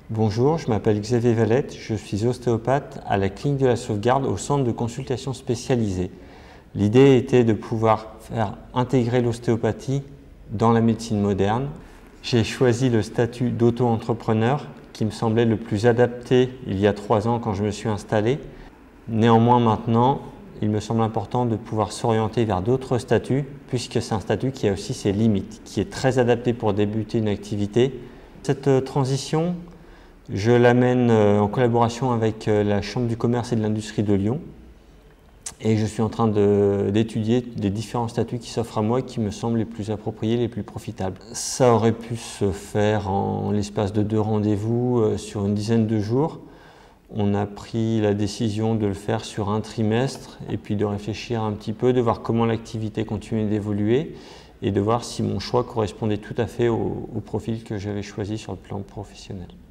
Bonjour, je m'appelle Xavier Valette, je suis ostéopathe à la clinique de la Sauvegarde au centre de consultation spécialisée. L'idée était de pouvoir faire intégrer l'ostéopathie dans la médecine moderne. J'ai choisi le statut d'auto-entrepreneur qui me semblait le plus adapté il y a 3 ans quand je me suis installé. Néanmoins maintenant, il me semble important de pouvoir s'orienter vers d'autres statuts puisque c'est un statut qui a aussi ses limites, qui est très adapté pour débuter une activité. Cette transition, je l'amène en collaboration avec la Chambre du commerce et de l'industrie de Lyon et je suis en train d'étudier les différents statuts qui s'offrent à moi et qui me semblent les plus appropriés, les plus profitables. Ça aurait pu se faire en l'espace de 2 rendez-vous sur une dizaine de jours. On a pris la décision de le faire sur un trimestre et puis de réfléchir un petit peu, de voir comment l'activité continuait d'évoluer et de voir si mon choix correspondait tout à fait au profil que j'avais choisi sur le plan professionnel.